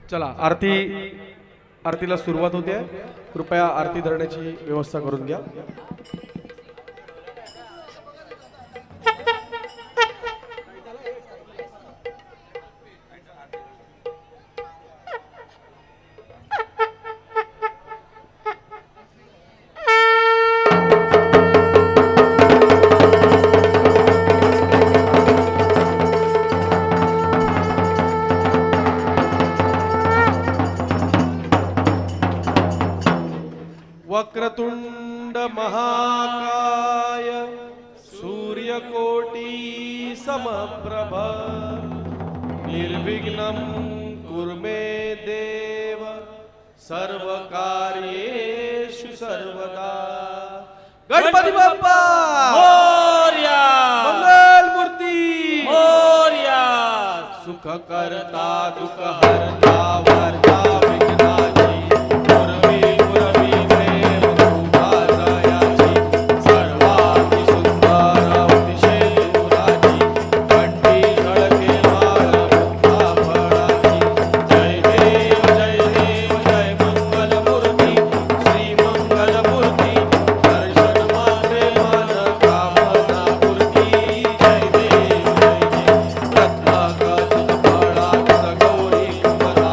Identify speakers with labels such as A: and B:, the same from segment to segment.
A: चला आरतीला सुरुवात होते। कृपया आरती धरण्याची व्यवस्था करून घ्या। वक्रतुंड महाकाय सूर्यकोटि समप्रभ निर्विघ्नं कुरु मे देव सर्वकार्येषु सर्वदा। गणपति बाप्पा
B: मोरया,
A: मंगल मूर्ती
B: मोरया,
A: सुख करता दुख हरता वरदा विघ्नाची गुरवी गुरवी प्रेम कृपा दयाची सर्वांगी सुंदर अतिशय दूराची कंठी झळके माळ मुक्ता फळाची। जय देव जय देव जय मंगल मूर्ती श्री मंगल मूर्ती दर्शन मात्रे मन कामना पूर्ती। जय देव जय देव रत्नाकर गौरी कुंभधारी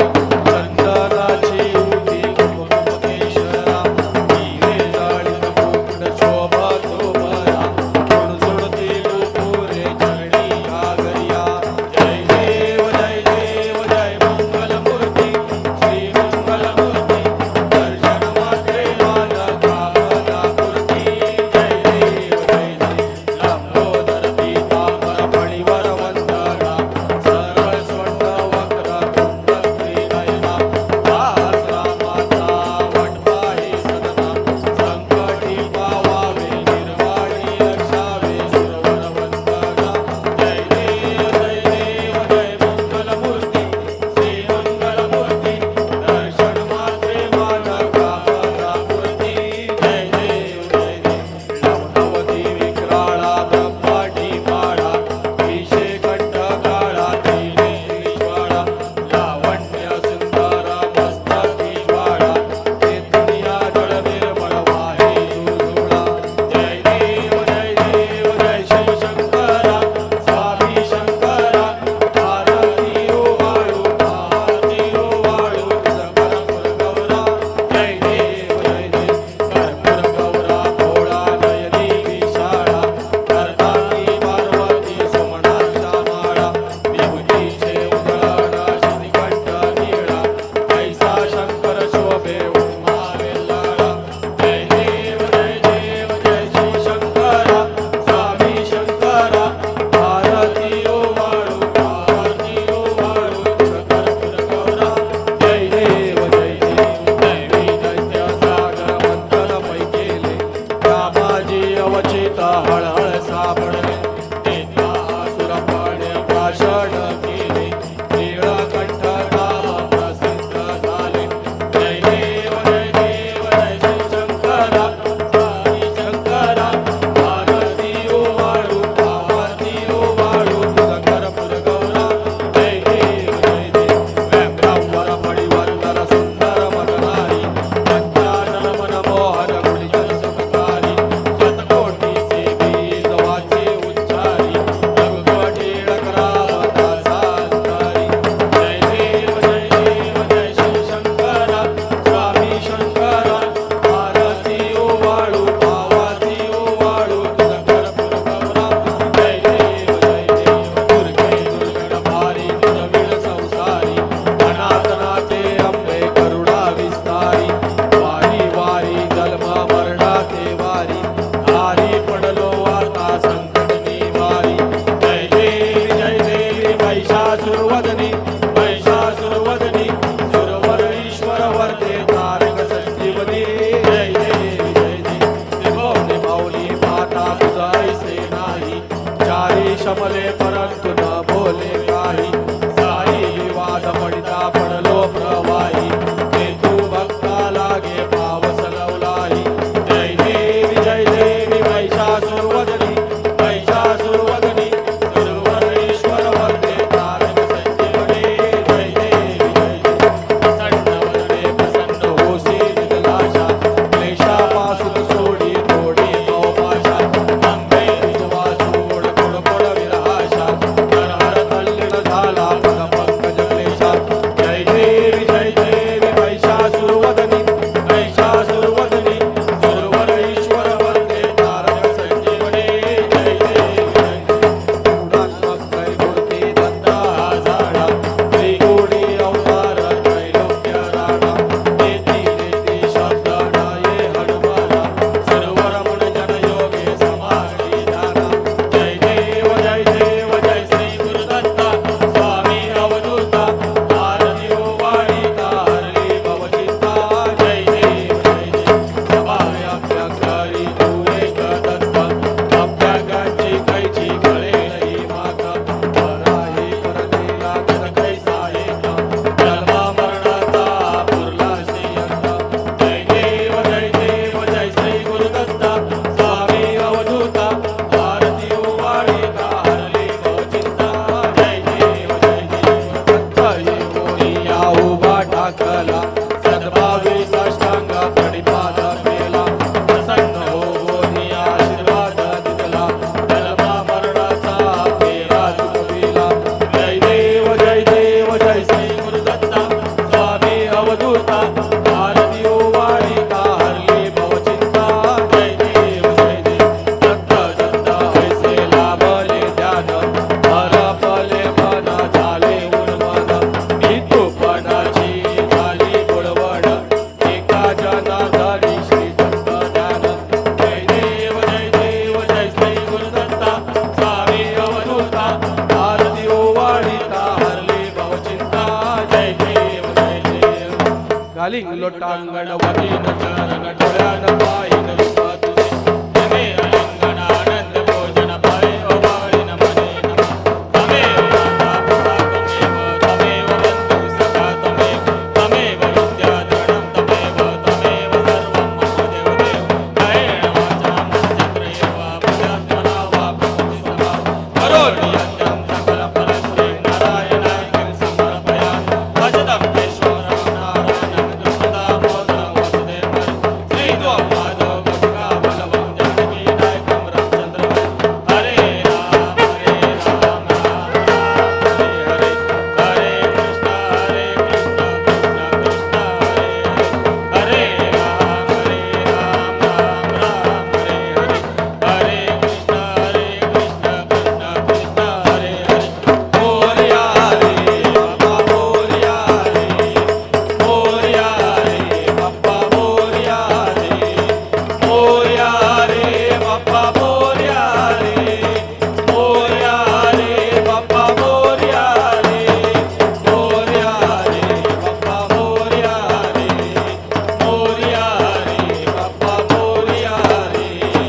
A: घालिंग लोटांगण
B: वदीन चरण डोळ्यान पाहिन रूप तुझे तमे अलिंगन आनंद भोजन पावे ओ बाळीन मने नमः तमेव माता पिता तमेव बंधु सखा तमेव विद्याधरणं तमेव सर्वं मम देव कायेन वाचा मनसेन्द्रियेण वा बुद्ध्यात्मना वा प्रकृति सदा करोमि यज्ञं सकल फलश्री नारायणाय समर्पयामि भजतं केशवं नारायणं दुर्गदामोदरं वसुदेवं श्रीद्वं माधव गंगा बलवं जानकी नायकं रामचन्द्रं हरे राम राम हरे हरे हरे कृष्ण कृष्ण कृष्ण हरे राम राम राम हरे हरे हरे कृष्ण कृष्ण कृष्ण हरे हरे मोरया रे बाबा मोरया रे मोरया रे बाबा मोरया रे मोरया रे बाबा मोरया रे मोरया रे बाबा मोरया रे मोरया रे बाबा मोरया रे मोरया रे बाबा मोरया रे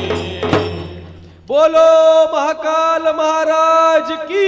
A: बोलो महाकाल महाराज की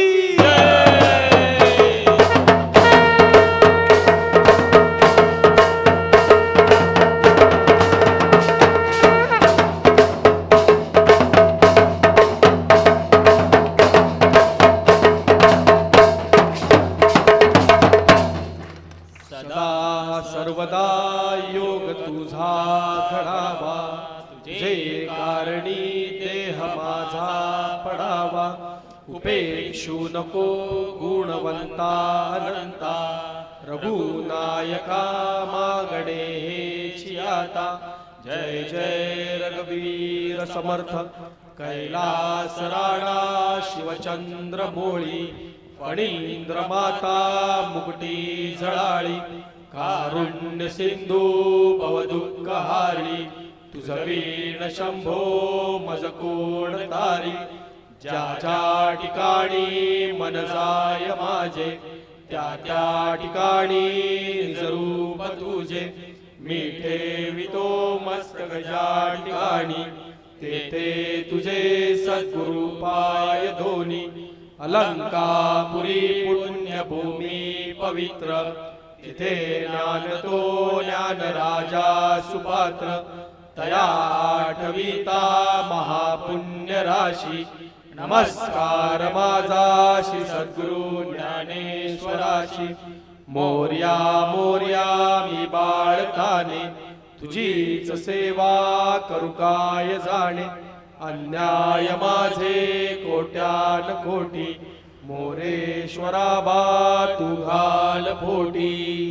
A: सदा सर्वदा योग तुझा घडावा तुझे कारणी देह माझा पडावा उपेक्षू नको गुणवंता अनंता रघुनायका मागणे हेची आता जय जय रघुवीर समर्थ कैलास राणा शिवचंद्र मोळी फणींद्र माता मुकुटी झळाळी कारुण्य सिंधू भवदुःखहारी तुझ वीण शंभो मज कोण तारी ज्या ज्या ठिकाणी मन जाय माझे त्या त्या ठिकाणी निजरूप तुझे मी ठेवितो मस्तक ज्या ठिकाणी तेथे तुझे सद्गुरु पाय धोनी अलंकापुरी पुण्यभूमी पवित्र तिथे ज्ञानतो ज्ञान राजा सुपात्र तया आठविता महापुण्य राशी नमस्कार माझा श्री सद्गुरु ज्ञानेश्वराशी मोर्या मोर्या मी बाळताने तुझीच सेवा करू काय जाणे अन्याय माझे कोट्यान कोटी मोरेश्वरा बा तू घाल पोटी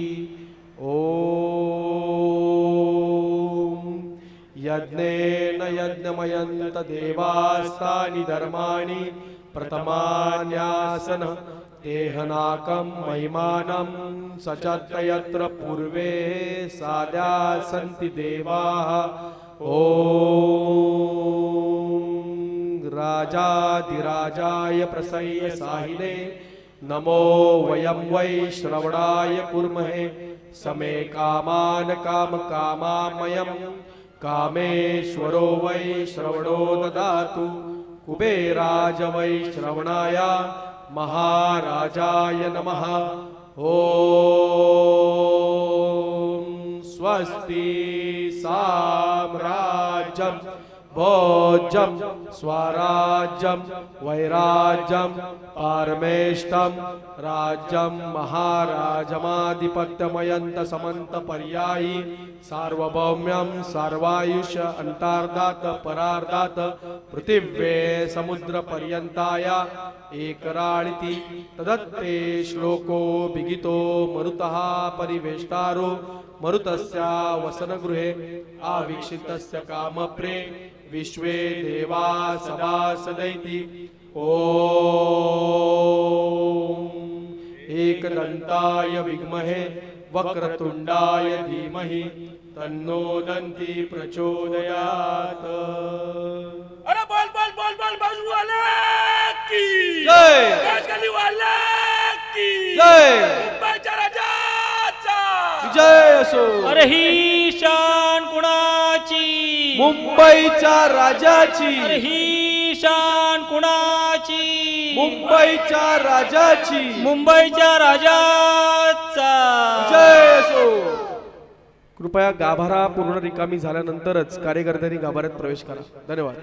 A: ओम यज्ञेन यज्ञमयंत देवास्तानि धर्माणि प्रथमान्यासन तेहनाकं महिमानं सचत्त यत्र पूर्वे साद्या सन्ति देवाः ओम राजाधिराजाय प्रसह्य साहिने नमो वयं वै श्रवणाय कुर्महे समे कामान काम कामामयं कामेश्वरो वै श्रवणो ददातु कुबेराज वै श्रवणाय महाराजाय नमः ओम स्वस्ति साम्राज्यं भोज्यं स्वराज्यं वैराज्यं पारमेष्टं राज्यं महाराजमाधिपत्यमयंत समंत पर्यायी सार्वभौम्यं सर्वायुष अंतार्धात परार्धात पृथिव्ये समुद्र पर्यंताय एकराळिति तदत्ते श्लोको विगितो मरुतः परिवेष्टारो मरुतस्या वसनगृहे आवीक्षितस्य कामप्रे विश्वे देवा सभासदैति ओम एकदंताय विद्महे वक्रतुंडाय धीमहि तन्नो दन्ति प्रचोदयात्।
B: अरे बोल बोल बोल बोल बाजू वाला की
A: जय
B: गली वाला की
A: जय
B: बाजाराचा
A: विजय असो.
B: अरे ही शान कुणाची?
A: मुंबईच्या राजाची.
B: अरे ही शान कुणाची?
A: मुंबईच्या राजाची.
B: मुंबईच्या राजाचा.
A: विजय असो. कृपया गाभारा पूर्ण रिकामी झाल्यानंतरच कार्यकर्त्यांनी गाभाऱ्यात प्रवेश करा. धन्यवाद.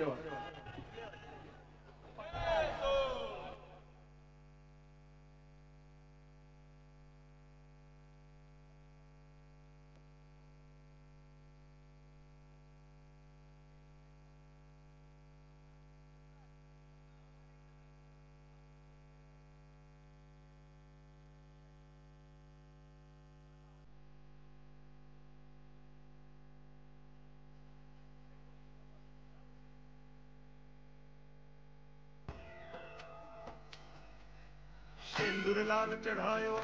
C: सिंदूर लाल चढ़ायो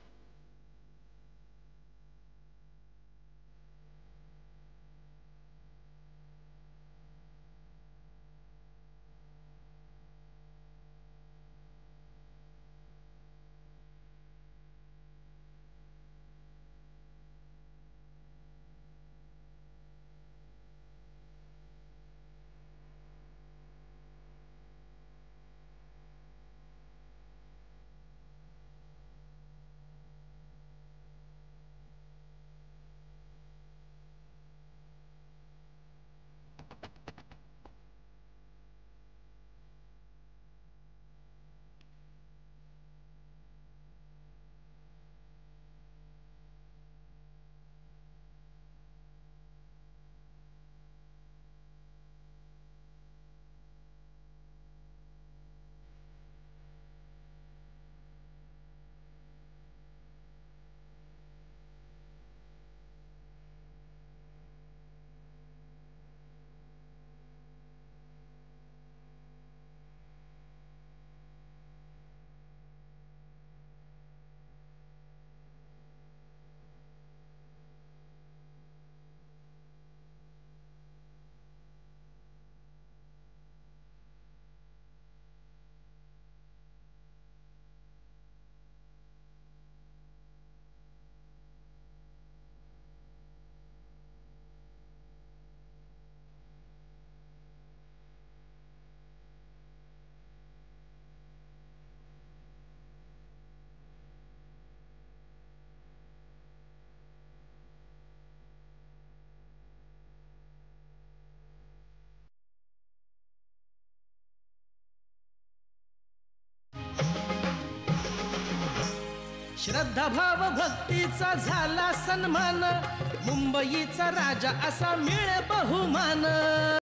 D: श्रद्धा भाव भक्तीचा झाला सन्मान, मुंबईचा राजा असा मिळे बहुमान.